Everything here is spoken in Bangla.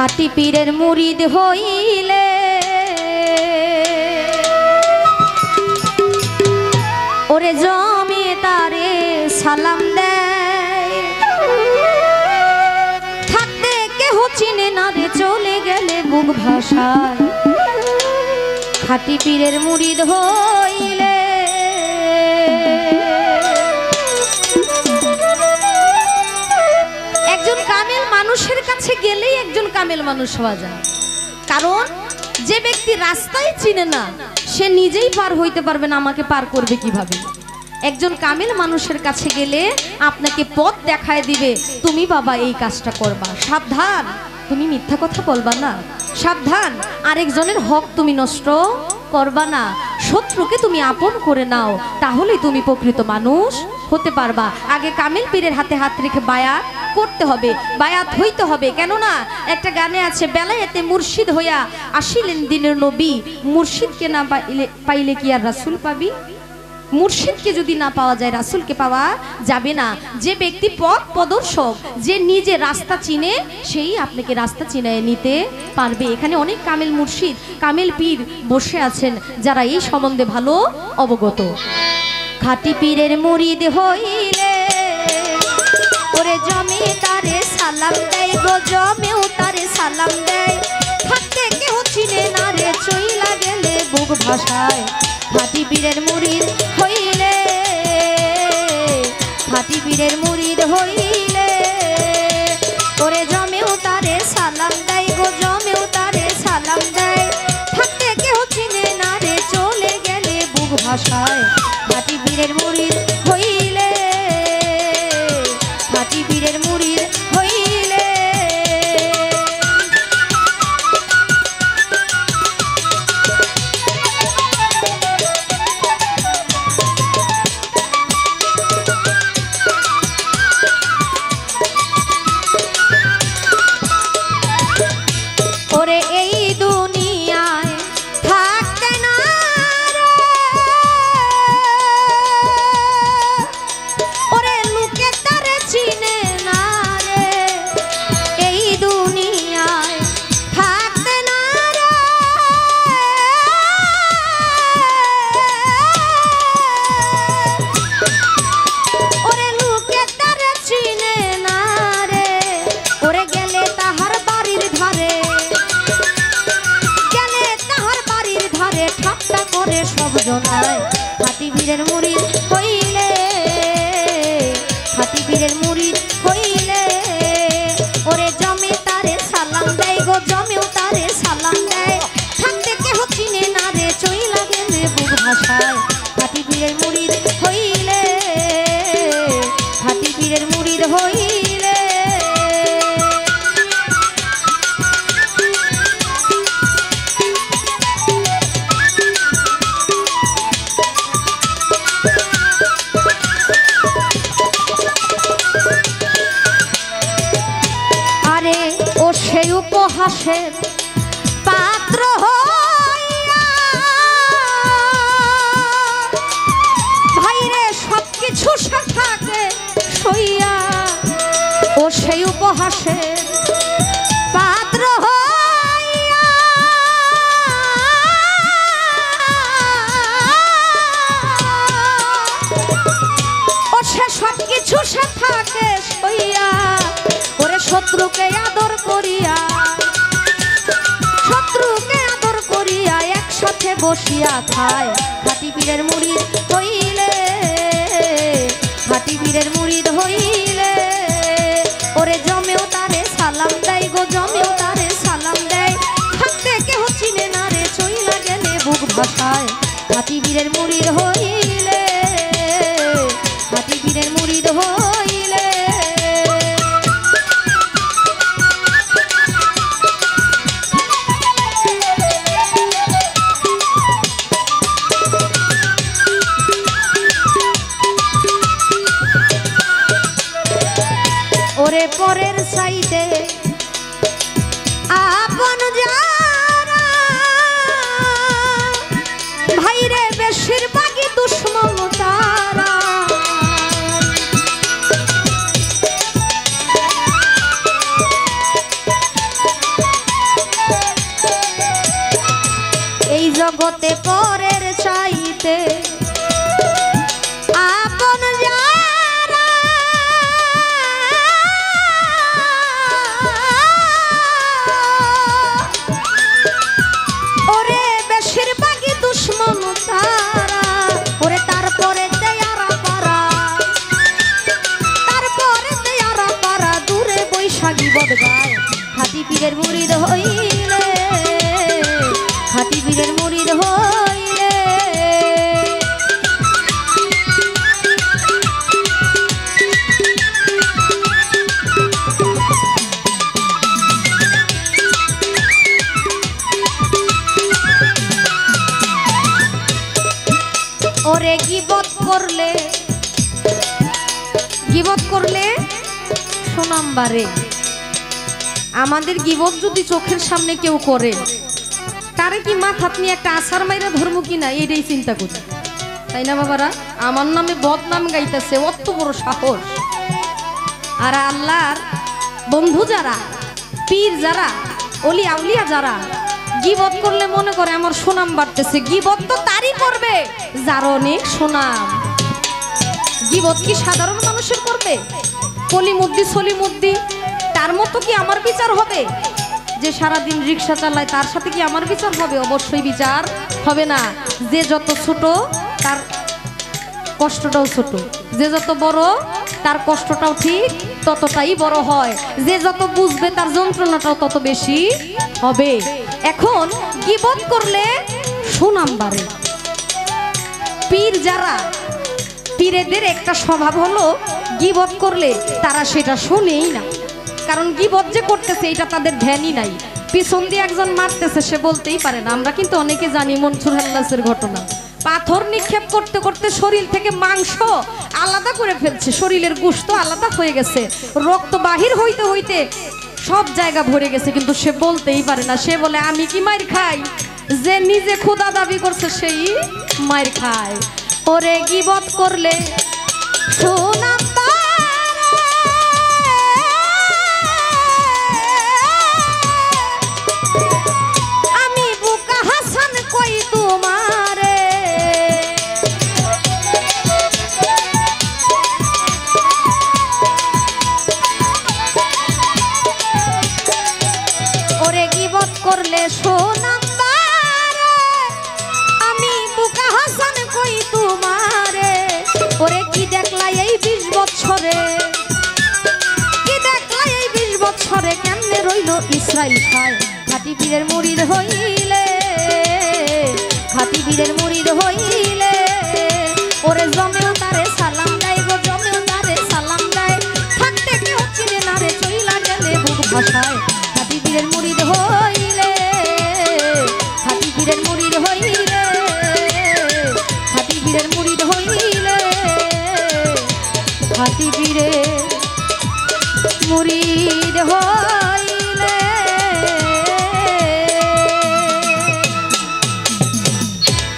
খাঁটি পীরের মুরিদ হইলে ওরে জমে তারে সালাম দেয়, থাকতে কেহ চিনে না রে চলে গেলে বুক ভাষায়। খাঁটি পীরের মুরিদ হইলে একজন কামেল মানুষের কাছে গেলেই একজন কামেল মানুষ হওয়া যায়। কারণ যে ব্যক্তি রাস্তায় চিনে না সে নিজেই পার হইতে পারবে না, আমাকে পার করবে কিভাবে। একজন কামেল মানুষের কাছে গেলে আপনাকে পথ দেখায় দিবে, তুমি বাবা এই কাজটা করবা, সাবধান তুমি মিথ্যা কথা বলবা না, সাবধান আরেকজনের হক তুমি নষ্ট করবা না, শত্রুকে তুমি আপন করে নাও, তাহলেই তুমি প্রকৃত মানুষ হতে পারবা। আগে কামেল পীরের হাতে হাত রেখে বায়াত করতে হবে, বায়াত হইতে হবে। কেননা একটা গানে আছে, বেলায়েতে মুর্শিদ হইয়া আসিলেন দিনের নবী, মুর্শিদকে না পাইলে কি আর রাসূল পাবি। মুর্শিদকে যদি না পাওয়া যায় রাসূলকে পাওয়া যাবে না। যে ব্যক্তি পথ প্রদর্শক, যে নিজে রাস্তা চিনে, সেই আপনাকে রাস্তা চিনায় নিতে পারবে। এখানে অনেক কামেল মুর্শিদ, কামেল পীর বসে আছেন যারা এই সম্বন্ধে ভালো অবগত। খাঁটি পীরের মুরিদ হইলে ওরে জমে তারে সালাম দেয় গো, জমেও তারে সালাম দেয়, থাকতে কেহ চিনে না রে চইলা গেলে বুক ভাষায়। খাঁটি পীরের মুরিদ হইলে, খাঁটি পীরের মুরিদ হইলে ওরে জমেও তারে সালাম দেয় গো, জমেও তারে সালাম দেয়, থাকতে কেহ চিনে না রে চলে গেলে বুক ভাষায়। খাঁটি পীরের মুরিদ হইলে, খাঁটি পীরের মুরিদ হইলে ওরে এই দুনিয়ায় থাকতে না রে, ওরে লোকে তারে চিনে না রে, এই দুনিয়ায় থাকতে না রে, ওরে লোকে তারে চিনে না রে, ওরে গেলে তাহার বাড়ির ধারে, গেলে তাহার বাড়ির ধারে ঠাট্টা করে সব জনায়। খাঁটি পীরের মুরিদ হইলে, খাঁটি পীরের মুরিদ হইলে ওরে জমে তারে সালাম দেয় গো, জমেও তারে সালাম দেয়, থাকতে কেহ চিনে না রে চইলা গেলে বুক ভাষায়। খাঁটি পীরের মুরিদ হইলে, খাঁটি পীরের মুরিদ হইলে আরে ও সেই উপহাসের পাত্র হইয়া ভাইরে সবকিছু সে থাকে সইয়া, ও সেই উপহাসের পাত্র হইয়া ও সে সবকিছু সে থাকে সইয়া, ওরে শত্রুকে আদর করিয়া, শত্রুকে আদর করিয়া একসাথে বসিয়া খায়। খাঁটি পীরের মুরিদ হইলে, খাঁটি পীরের মুরিদ হইলে ওরে জমেও তারে সালাম দেয় গো, জমেও তারে সালাম দেয়, থাকতে কেহ চিনে না রে চইলা গেলে বুক ভাষায়। খাঁটি পীরের মুরিদ হইলে, খাঁটি পীরের মুরিদ হইলে ওরে পরের সাইডে আপন যারা ভাইরে বেশিরভাগই দুশ্মন তারা, জগতে পরের চাইতে আপন যারা ওরে বেশিরভাগই দুশ্মন তারা ওরে তারপরে দেয়ারা পারা তারপরে দেয়ারা পারা দূরে বৈশাখী বদ গায় খাঁটি পীরের মুরিদ হইলে খাঁটি পীরের মুরিদ হইলে ওরে গীবত করলে সুনাম বাড়ে। আমাদের গীবত যদি চোখের সামনে কেউ করে তারে কি মাথাত নিয়ে একটা আছাড় মাইরা ধর্ম কিনা এটাই চিন্তা করি, তাই না বাবারা? আমার নামে বদনাম গাইতেছে, অত বড় সাহস। আর আল্লাহর বন্ধু যারা, পীর যারা, অলি আউলিয়া যারা গীবত করলে মনে করে আমার সুনাম বাড়তেছে। গীবত তো তারই করবে যার অনেক সুনাম। গীবত কি সাধারণ মানুষের করবে? কলিমুদ্দি সলিমুদ্দি তার মতো কি আমার বিচার হবে? যে সারাদিন রিক্সা চালায় তার সাথে কি আমার বিচার হবে? অবশ্যই বিচার হবে না। যে যত ছোট তার কষ্টটাও ছোট, যে যত বড় তার কষ্টটাও ঠিক ততটাই বড় হয়, যে যত বুঝবে তার যন্ত্রণাটাও তত বেশি হবে। এখন গীবত করলে সুনাম বাড়ে। পীর যারা, পীরেদের একটা স্বভাব হলো গীবত করলে তারা সেটা শোনেই না, কারণ গীবত যে করতেছে এটা তাদের ধ্যানই নাই। পিছন দিয়ে একজন মারতেছে সে বলতেই পারে না। আমরা কিন্তু অনেকে জানি মনসুর হাল্লাসের ঘটনা, পাথর নিক্ষেপ করতে করতে শরীর থেকে মাংস আলাদা করে ফেলছে, শরীরের গোশত আলাদা হয়ে গেছে, রক্ত বাহির হইতে হইতে সব জায়গা ভরে গেছে, কিন্তু সে বলতেই পারে না। সে বলে আমি কি মার খাই? যে নিজে খোদা দাবি করছে সেই মার খায়। ওরে গীবত করলে সুনাম আমি বুকা হাসান কই তোমারে, ওরে গীবত করলে সুনাম আমি বুকা হাসান কই তোমারে। ওরে কি দেখলা এই 20 বছরে, কি দেখলা এই 20 বছরে কেমনে রইল ইসরাইল খায়। খাঁটি পীরের মুরিদ হইলে, খাঁটি পীরের মুরিদ হইলে ওরে জমেও তারে সালাম দেয় গো, জমেও তারে সালাম দেয়। থাকতে কেউ চিনে না রে, চইলা গেলে বুক ভাষায়। খাঁটি পীরের মুরিদ হইলে, খাঁটি পীরের মুরিদ হইলে, খাঁটি পীরের মুরিদ হইলে, খাঁটি পীরের মুরিদ হইলে।